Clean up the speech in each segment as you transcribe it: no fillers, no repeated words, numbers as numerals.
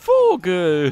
Vogel!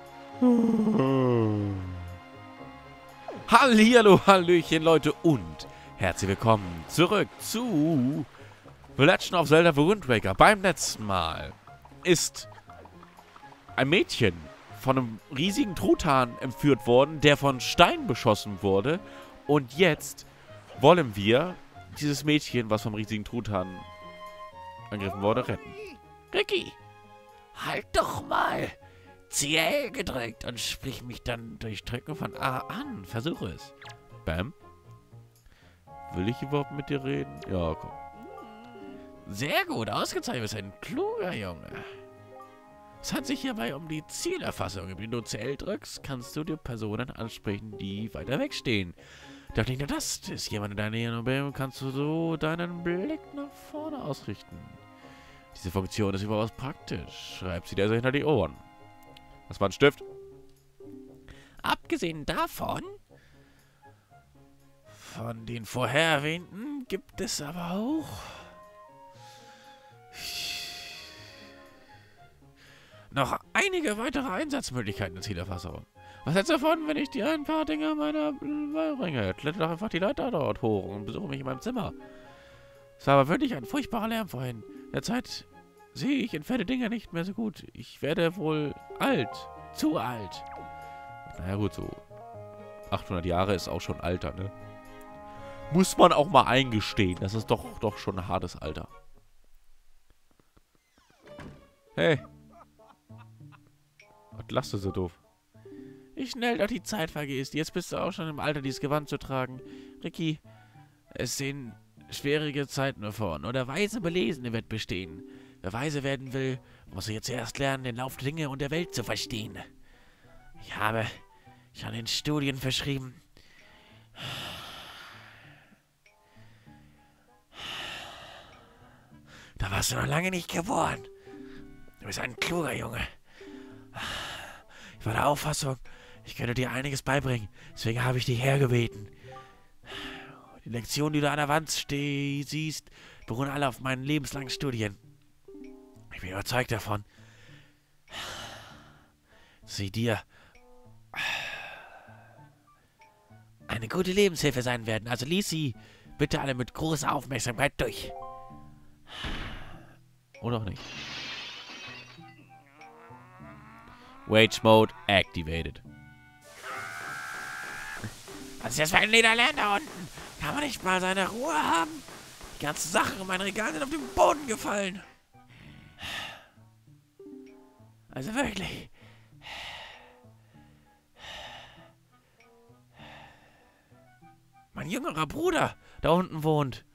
Hallihallo, hallöchen, Leute, und herzlich willkommen zurück zu The Legend of Zelda: The Wind Waker. Beim letzten Mal ist ein Mädchen von einem riesigen Truthahn entführt worden, der von Stein beschossen wurde. Und jetzt wollen wir dieses Mädchen, was vom riesigen Truthahn angegriffen wurde, retten. Ricky! Halt doch mal! Ziehe L gedrückt und sprich mich dann durch Drücken von A an. Versuche es. Bam. Will ich überhaupt mit dir reden? Ja, komm. Sehr gut, ausgezeichnet. Du bist ein kluger Junge. Es handelt sich hierbei um die Zielerfassung. Wenn du CL drückst, kannst du die Personen ansprechen, die weiter wegstehen. Doch nicht nur das. Ist jemand in deiner Nähe, kannst du so deinen Blick nach vorne ausrichten. Diese Funktion ist überaus praktisch. Schreib sie dir also hinter die Ohren. Das war ein Stift. Abgesehen davon, von den vorher erwähnten, gibt es aber auch noch einige weitere Einsatzmöglichkeiten in Zielerfassung. Was hältst du davon, wenn ich dir ein paar Dinge meiner beibringe? Kletter doch einfach die Leiter dort hoch und besuche mich in meinem Zimmer. Es war aber wirklich ein furchtbarer Lärm vorhin. Derzeit sehe ich entfernte Dinge nicht mehr so gut. Ich werde wohl alt. Zu alt. Naja gut, so 800 Jahre ist auch schon Alter, ne? Muss man auch mal eingestehen. Das ist doch schon ein hartes Alter. Hey. Was lachst du so doof? Wie schnell doch die Zeit vergeht. Jetzt bist du auch schon im Alter, dieses Gewand zu tragen. Ricky, es sehen schwierige Zeiten bevor. Nur der weise Belesene wird bestehen. Wer weise werden will, muss jetzt erst lernen, den Lauf der Dinge und der Welt zu verstehen. Ich habe schon in Studien verschrieben. Da warst du noch lange nicht geboren. Du bist ein kluger Junge. Ich war der Auffassung, ich könnte dir einiges beibringen. Deswegen habe ich dich hergebeten. Die Lektionen, die du an der Wand siehst, beruhen alle auf meinen lebenslangen Studien. Ich bin überzeugt davon, dass sie dir eine gute Lebenshilfe sein werden. Also lies sie bitte alle mit großer Aufmerksamkeit durch. Oder auch nicht. Wage Mode activated. Was ist das für ein Lederlern da unten? Kann man nicht mal seine Ruhe haben? Die ganzen Sachen in meinem Regal sind auf den Boden gefallen. Also wirklich. Mein jüngerer Bruder da unten wohnt.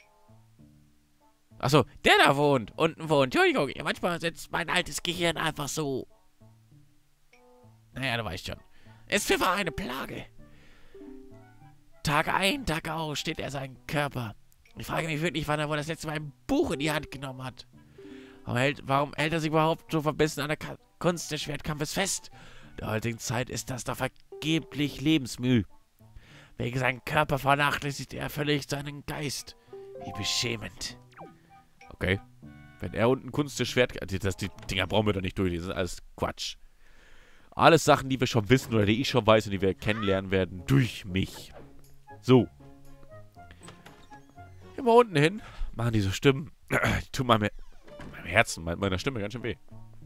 Achso, der da wohnt. Unten wohnt. Entschuldigung, manchmal setzt mein altes Gehirn einfach so. Naja, du weißt schon. Es war eine Plage. Tag ein, Tag aus steht er seinen Körper. Ich frage mich wirklich, wann er wohl das letzte Mal ein Buch in die Hand genommen hat. Warum hält er sich überhaupt so verbissen an der Kunst des Schwertkampfes fest? In der heutigen Zeit ist das doch vergeblich Lebensmüh. Wegen seinem Körper vernachlässigt er völlig seinen Geist. Wie beschämend. Okay. Wenn er unten Kunst des Schwertkampfes... Die Dinger brauchen wir doch nicht durch. Das ist alles Quatsch. Alles Sachen, die wir schon wissen oder die ich schon weiß und die wir kennenlernen werden durch mich. So. Immer unten hin. Machen diese Stimmen. Die tun meinem Herzen, meiner Stimme ganz schön weh.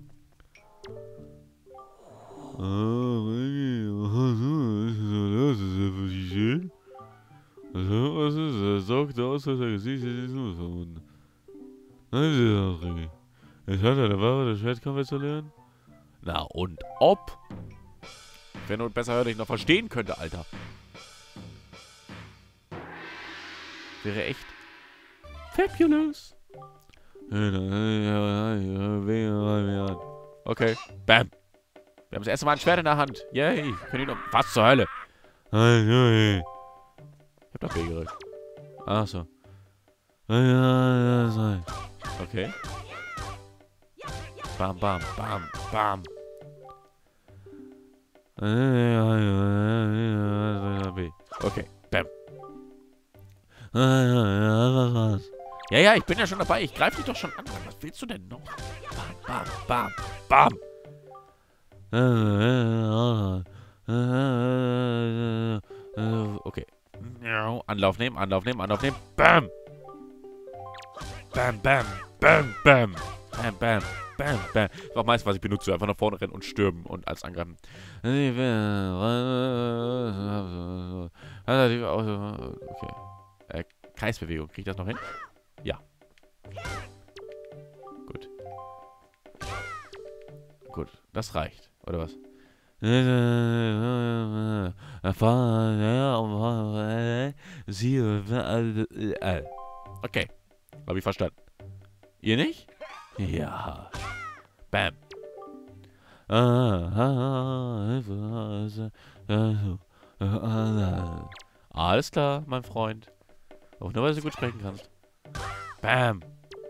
Was ist das? Sorgt aus, dass er Gesicht ist nur verbunden. Jetzt hat er der Ware des Schwertkampfes zu lernen? Na und ob? Wenn du besser hört, ich noch verstehen könnte, Alter. Wäre echt fabulous. Okay. Bam. Wir haben das erste Mal ein Schwert in der Hand. Yay. Können die noch... Was zur Hölle? Ich hab doch B gedrückt. Achso. Okay. Bam, bam, bam, bam. Okay. Bam. Ja, ich bin ja schon dabei. Ich greife dich doch schon an. Was willst du denn noch? Bam, bam, bam, bam. Okay. Anlauf nehmen, Anlauf nehmen, Anlauf nehmen. Bam! Bam, bam, bam, bam. Bam, bam, bam, bam. Das ist auch meist, was ich benutze. Einfach nach vorne rennen und stürmen und alles angreifen. Okay. Kreisbewegung. Kriege ich das noch hin? Ja. Gut. Gut. Das reicht. Oder was? Okay. Habe ich verstanden. Ihr nicht? Ja. Bam. Alles klar, mein Freund. Auch nur, weil du gut sprechen kannst. Bam.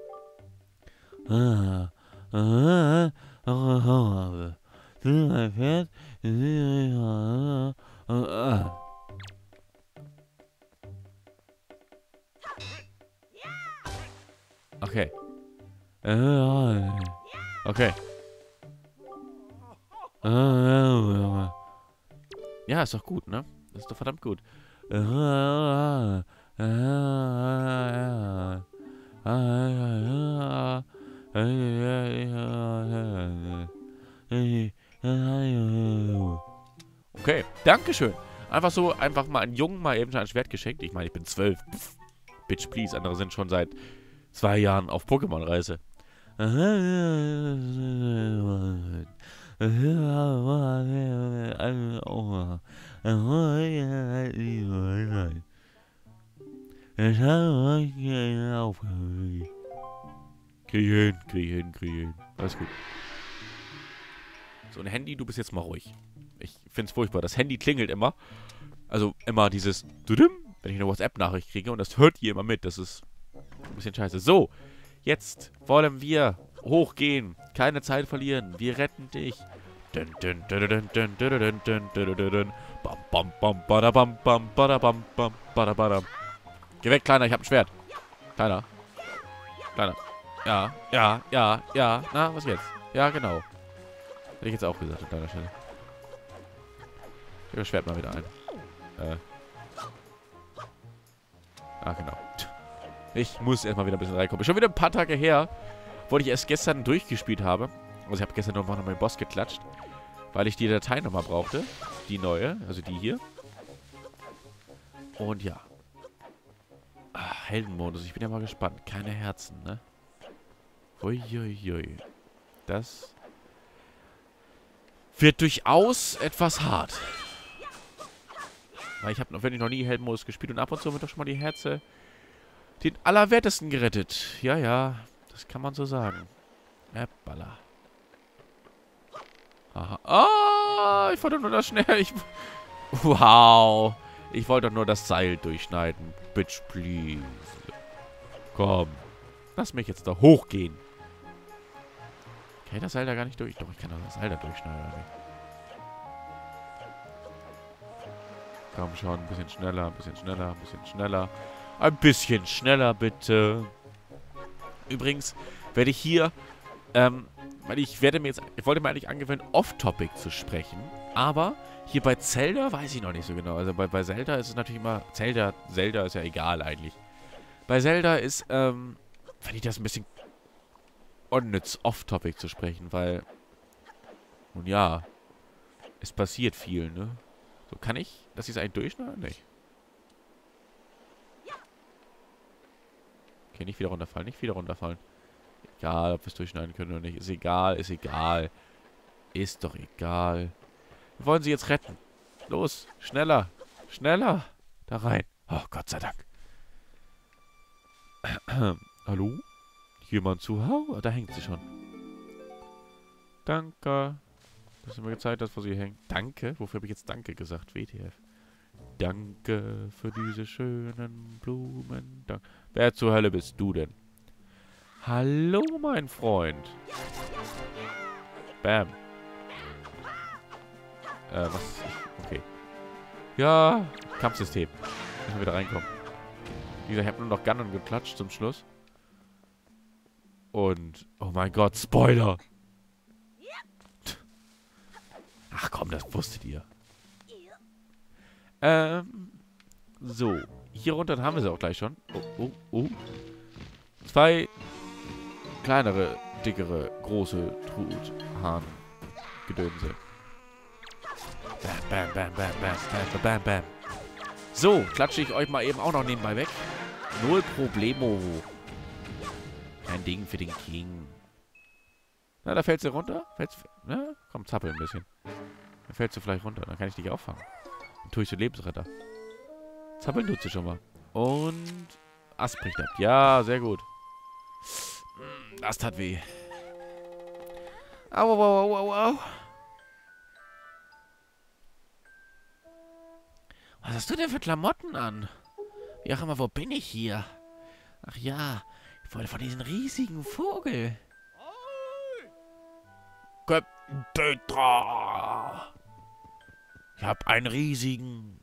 Okay. Okay. Ja, ist doch gut, ne? Das ist doch verdammt gut. Okay, Dankeschön. Einfach so, einfach mal einen Jungen mal eben schon ein Schwert geschenkt. Ich meine, ich bin 12. Pff, bitch, please. Andere sind schon seit 2 Jahren auf Pokémon-Reise. Krieg hin. Alles gut. So, ein Handy, du bist jetzt mal ruhig. Ich find's furchtbar. Das Handy klingelt immer. Also immer dieses Dudim, wenn ich eine WhatsApp-Nachricht kriege und das hört ihr immer mit. Das ist ein bisschen scheiße. So, jetzt wollen wir hochgehen. Keine Zeit verlieren. Wir retten dich. Dun, dun, dun, dun, dun, dun, dun, dun, dun, dun, dun. Bam, bam, bam, badabam, bam, badabam, bam, badabadam. Geh weg, Kleiner, ich hab ein Schwert. Kleiner. Ja. Na, was jetzt? Ja, genau. Hätte ich jetzt auch gesagt an deiner Stelle. Ich das Schwert mal wieder ein. Genau. Ich muss erstmal wieder ein bisschen reinkommen. Schon wieder ein paar Tage her, wo ich erst gestern durchgespielt habe. Also ich habe gestern noch mal meinen Boss geklatscht, weil ich die Datei nochmal brauchte. Die neue, also die hier. Und ja. Heldenmodus, ich bin ja mal gespannt. Keine Herzen, ne? Uiuiui. Das wird durchaus etwas hart. Weil ich habe wirklich noch nie Heldenmodus gespielt und ab und zu wird doch schon mal die Herze den Allerwertesten gerettet. Ja, das kann man so sagen. Balla. Aha. Ah, ich wollte nur das schnell. Wow. Ich wollte doch nur das Seil durchschneiden. Bitch, please. Komm. Lass mich jetzt da hochgehen. Kann ich das Seil da gar nicht durch? Doch, ich kann doch das Seil da durchschneiden, oder nicht? Komm schon, ein bisschen schneller, ein bisschen schneller, ein bisschen schneller. Ein bisschen schneller, bitte. Übrigens werde ich hier, weil ich wollte mir eigentlich angewöhnen, off-topic zu sprechen. Aber hier bei Zelda weiß ich noch nicht so genau. Also bei Zelda ist es natürlich immer, Zelda ist ja egal eigentlich. Bei Zelda ist, fand ich das ein bisschen unnütz, off-topic zu sprechen, weil, nun ja, es passiert viel, ne? So, kann ich, dass ich es eigentlich durchschneiden? Nicht. Okay, nicht wieder runterfallen, Egal, ob wir es durchschneiden können oder nicht. Ist egal, ist egal. Ist doch egal. Wir wollen sie jetzt retten. Los, schneller, schneller. Da rein. Oh, Gott sei Dank. Hallo? Jemand zu Hause? Da hängt sie schon. Danke. Das ist mir gezeigt, dass vor sie hängt. Danke? Wofür habe ich jetzt Danke gesagt? WTF. Danke für diese schönen Blumen. Wer zur Hölle bist du denn? Hallo, mein Freund. Bam. Was? Okay. Ja, Kampfsystem. Müssen wir wieder reinkommen. Wie gesagt, ich habe nur noch Ganon geklatscht zum Schluss. Und, oh mein Gott, Spoiler. Ach komm, das wusstet ihr. So. Hier runter haben wir sie auch gleich schon. Oh. 2 kleinere, dickere, große Truthahn-Gedönse. Bam, bam, bam, bam, bam, bam, bam. So, klatsche ich euch mal eben auch noch nebenbei weg. Null Problemo. Ein Ding für den King. Na, da fällt sie runter. Na, komm, zappel ein bisschen. Dann fällst du vielleicht runter. Dann kann ich dich auffangen. Dann tue ich so Lebensretter. Zappeln tut sie schon mal. Und Ast bricht ab. Ja, sehr gut. Das tat weh. Au, au, au, au, au. Was hast du denn für Klamotten an? Wie auch immer, wo bin ich hier? Ach ja, ich wollte von diesem riesigen Vogel. Captain Tetra! Ich hab einen riesigen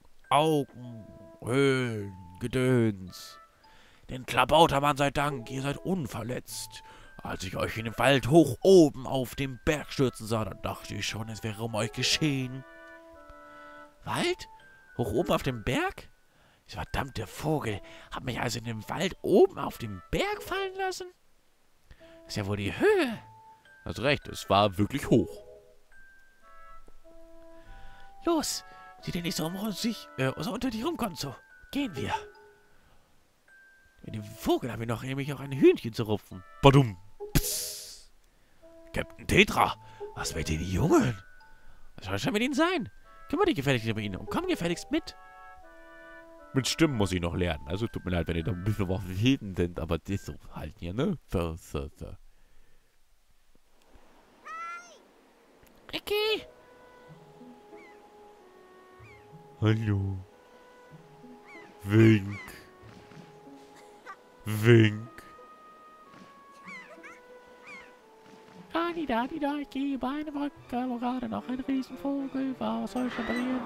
Augenhöhlengedöns. Den Klabautermann sei Dank, ihr seid unverletzt. Als ich euch in den Wald hoch oben auf dem Berg stürzen sah, dann dachte ich schon, es wäre um euch geschehen. Wald? Hoch oben auf dem Berg? Dieser verdammte Vogel hat mich also in den Wald oben auf dem Berg fallen lassen? Das ist ja wohl die Höhe. Hast recht, es war wirklich hoch. Los, sieh dir nicht so so unter dich rumkommen, so. Gehen wir. Mit dem Vogel haben wir noch nämlich auch ein Hühnchen zu rupfen. Badum. Psst. Captain Tetra, was mit den Jungen? Was soll schon mit ihnen sein? Kümmere dich gefälligst über ihn und komm gefälligst mit. Mit Stimmen muss ich noch lernen. Also tut mir leid, wenn ihr da ein bisschen auf jeden sind, aber das ist so halt hier, ne? So. Ricky! Hallo. Wink. Wink. Da, ich gehe über eine Brücke, wo gerade noch ein Riesenvogel war. Was soll schon passieren?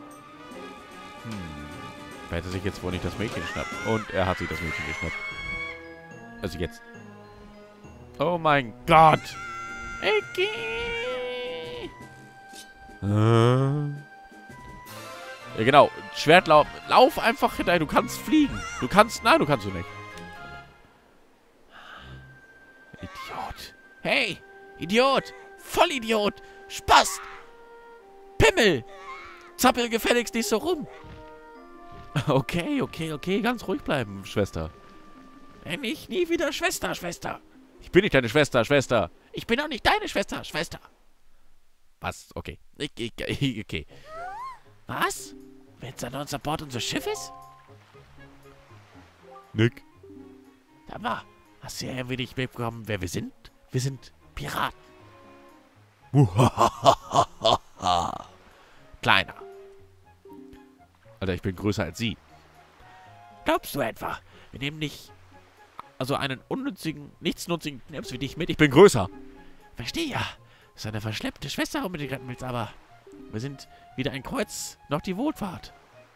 Er hätte sich jetzt wohl nicht das Mädchen geschnappt. Und er hat sich das Mädchen geschnappt. Also jetzt. Oh mein Gott! Ricky! Ja genau, Schwertlauf. Lauf einfach hinterher, du kannst fliegen. Nein, du kannst nicht. Idiot. Hey, Idiot. Vollidiot. Spast. Pimmel. Zappel gefälligst nicht so rum. Okay, ganz ruhig bleiben, Schwester. Nenn mich nie wieder Schwester. Ich bin nicht deine Schwester. Ich bin auch nicht deine Schwester. Was? Okay. Okay. Was? Willst du an uns an Bord unseres Schiffes? Nick. Sag mal, hast du ja irgendwie nicht mitbekommen, wer wir sind? Wir sind Piraten. Kleiner. Alter, ich bin größer als sie. Glaubst du etwa, wir nehmen nicht also einen unnützigen, nichtsnutzigen Knips wie dich mit? Ich bin größer. Verstehe ja. Das ist eine verschleppte Schwester, mit der du retten willst, aber wir sind weder ein Kreuz noch die Wohlfahrt.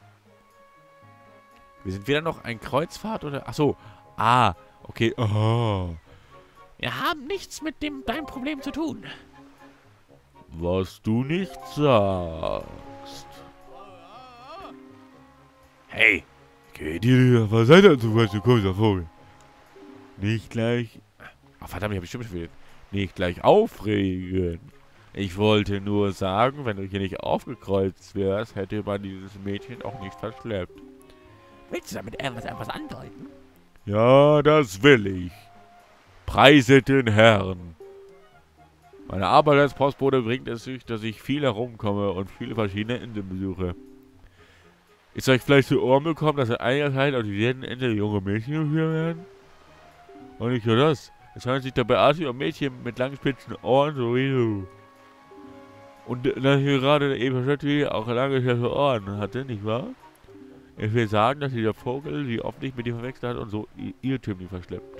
Wir sind weder noch ein Kreuzfahrt oder... Ach so. Ah, okay. Oh. Wir haben nichts mit deinem Problem zu tun. Was du nicht sagst. Hey, geh dir was weiter zu, was du großer Vogel. Nicht gleich... Ach, verdammt, ich habe bestimmt viel. Nicht gleich aufregen. Ich wollte nur sagen, wenn du hier nicht aufgekreuzt wärst, hätte man dieses Mädchen auch nicht verschleppt. Willst du damit etwas andeuten? Ja, das will ich. Preiset den Herrn. Meine Arbeit als Postbote bringt es sich, dass ich viel herumkomme und viele verschiedene Inseln besuche. Ist euch vielleicht zu Ohren gekommen, dass in einiger Zeit auf jeden Insel junge Mädchen geführt werden? Und nicht nur das. Es handelt sich dabei artig um Mädchen mit langen spitzen Ohren, so wie du. Und dass hier gerade der Eva Schötti auch lange schärfe Ohren hatte, nicht wahr? Ich will sagen, dass dieser Vogel sie oft nicht mit dir verwechselt hat und so irrtümlich verschleppt.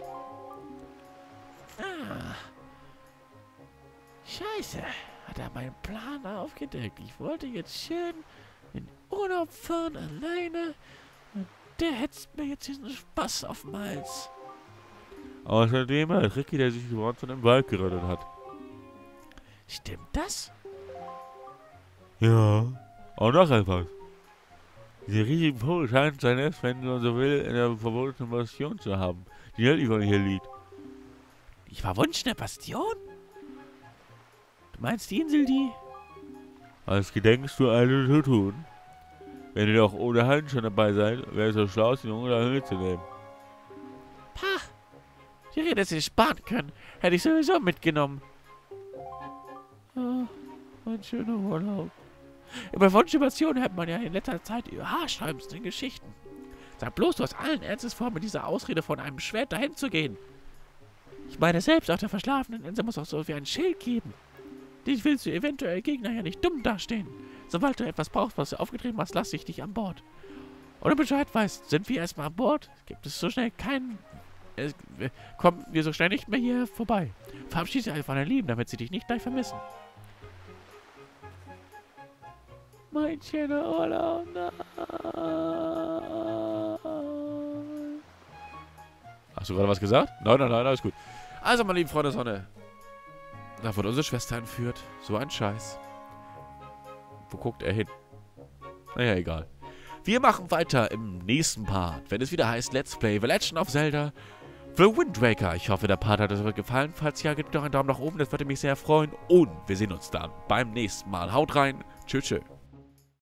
Ah. Scheiße. Hat er meinen Plan aufgedeckt. Ich wollte jetzt schön in Urlaub fahren, alleine. Und der hetzt mir jetzt diesen Spaß auf den Hals. Außerdem hat Ricky, der sich über uns in den Wald gerettet hat. Stimmt das? Ja. Auch noch etwas. Dieser riesige Vogel scheint sein Nest, wenn man so will, in der verbotenen Bastion zu haben, die nördlich von hier liegt. Die verwunschene Bastion? Du meinst die Insel, die... Was gedenkst du alle zu tun? Wenn ihr doch ohnehin schon dabei seid, wäre es so schlau, den Jungen da mitzunehmen. Pah! Die Rede hätte ich sparen können. Hätte ich sowieso mitgenommen. Ah, ein schöner Urlaub. Über Wunschinvasion hört man ja in letzter Zeit über haarsträubendste Geschichten. Sag bloß, du hast allen Ernstes vor, mit dieser Ausrede von einem Schwert dahin zu gehen. Ich meine, selbst auf der verschlafenen Insel muss auch so wie ein Schild geben. Dich willst du eventuell Gegner ja nicht dumm dastehen. Sobald du etwas brauchst, was du aufgetrieben hast, lass ich dich an Bord. Oder Bescheid weißt, sind wir erstmal an Bord, gibt es so schnell keinen... kommen wir so schnell nicht mehr hier vorbei. Verabschiede dich von deinen Lieben, damit sie dich nicht gleich vermissen. Mein schöner Urlaub. Hast du gerade was gesagt? Nein, alles gut. Also, meine lieben Freunde der Sonne. Da wurde unsere Schwester entführt. So ein Scheiß. Wo guckt er hin? Naja, egal. Wir machen weiter im nächsten Part, wenn es wieder heißt Let's Play The Legend of Zelda The Wind Waker. Ich hoffe, der Part hat euch gefallen. Falls ja, gebt doch einen Daumen nach oben, das würde mich sehr freuen. Und wir sehen uns dann beim nächsten Mal. Haut rein. Tschüss.